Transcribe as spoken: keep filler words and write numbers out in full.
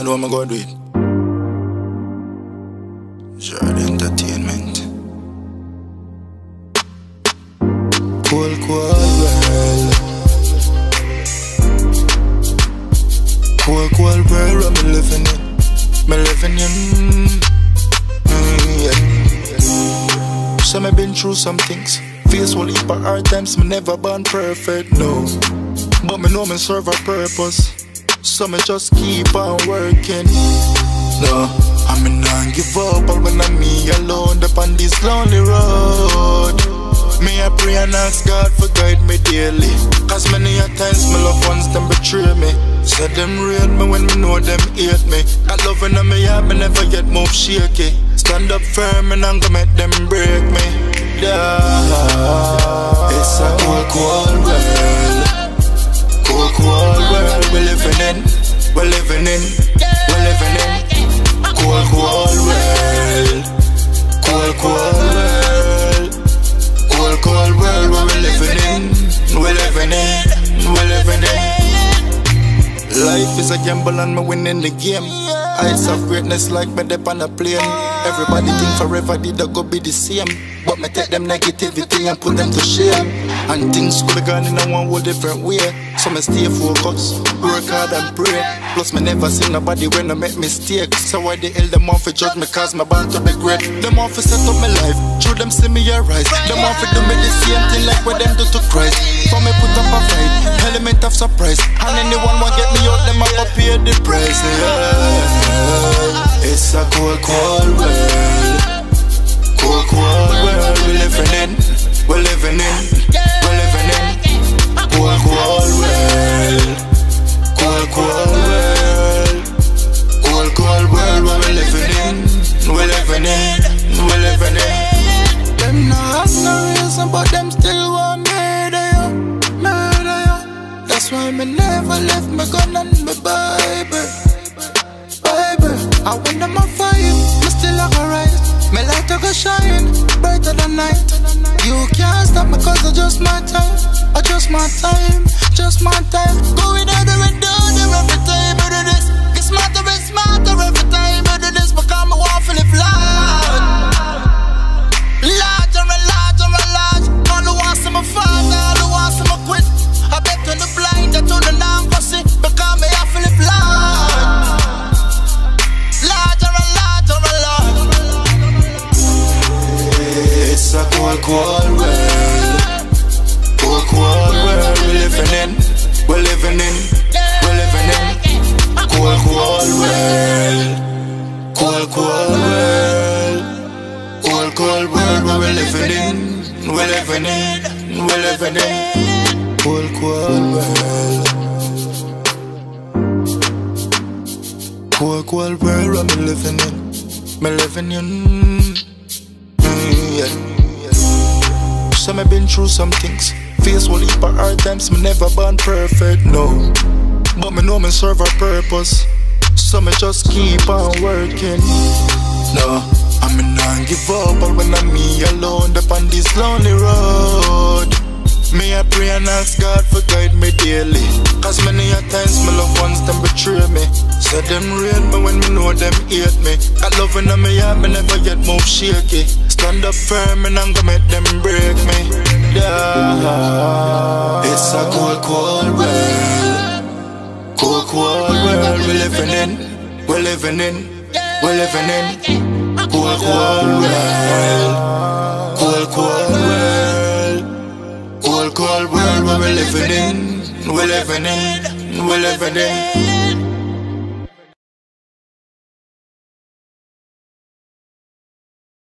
know I'm gonna do it. Jordan Entertainment. Cool, cool world. Cool, cool world where me living in. Me living in. Mm, yeah. So me been through some things. Face will heap of hard times. Me never born perfect, no. But me know me serve a purpose. So me just keep on working. No, I me not give up all when I'm me alone up on this lonely road. Me I pray and ask God for guide me daily. Cause many a times my loved ones them betray me. Say them real me when me know them hate me. That loving on me heart me never get move shaky. Stand up firm and I'm gonna make them break me. Yeah, it's a cold, cold world. Cold, cold world we living in. We living in. We living in. Cold, cold world. Cold, cold world. Cold, cold world where we living in. We living in. We living in. Life is a gamble and me winning the game. Heights of greatness like me dip on a plane. Everybody think forever did I go be the same. But me take them negativity and put them to shame. And things could have gone in a one whole different way. So me stay focused, work hard and pray. Plus me never see nobody when I make mistakes. So why the hell them want to judge me cause me born to be great. Them want to set up my life, through them see me arise. Them want to do me the same thing like what them do to Christ. For me put up a fight, element of surprise. And anyone want get me out, them have to pay the price. Yeah. It's a cold, cold world. Cold, cold world we living in. We living in. We living in. Cold, cold world. Cold, cold world. Cold, cold world where we living in. We living in. We living in. Them not have no reason, but them still want murder you, murder you. That's why me never left my gun and my Bible, Bible. I when them on fire, me still have a rise. My light to go shine brighter than night. You can't stop me cause it's just my time. I just my time, just my time. Going out there and down there every time I do this. Get smarter and smarter every time I do this. Because I want to live large. Larger and larger and large. All who wants to my father, all who wants to my quit. I bet on the blind, I turn the non go see. Because I have to live large. Larger and larger and large. It's a cold, cold world. Cold, cold world we living in. We living in. We living in. Cold, cold world. Cold, cold world. Cold, cold world where we living in. We living in. We living in. Cold, cold world. Cold, cold world where we living in. Me living in. Mm, yeah. So me been through some things. Face will heap of hard times. Me never born perfect, no. But me know me serve a purpose. So me just keep on working. No, I me not give up all when I'm me alone up on this lonely road. Me I pray and ask God for guide me daily. Cause many a times my loved ones them betray me. Say them real me when me know them hate me. That loving on me heart me never get move shaky. Stand up firm and I'm gonna make them break me. Yeah. It's a cold, cold world. Cold, cold world we living in. We living in. We living in. Cold, cold world. Cold, cold world. Cold, cold world where we living in. We living in. We living in.